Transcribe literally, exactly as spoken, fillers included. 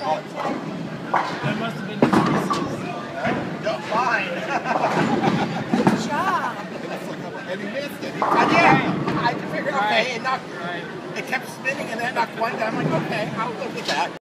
That must have been the pieces. Don't mind. Good job. And he missed it. He, Right. yeah, I had to figure, okay, Right. it knocked, Right. it kept spinning and then knocked one down. I'm like, okay, I'll look at that.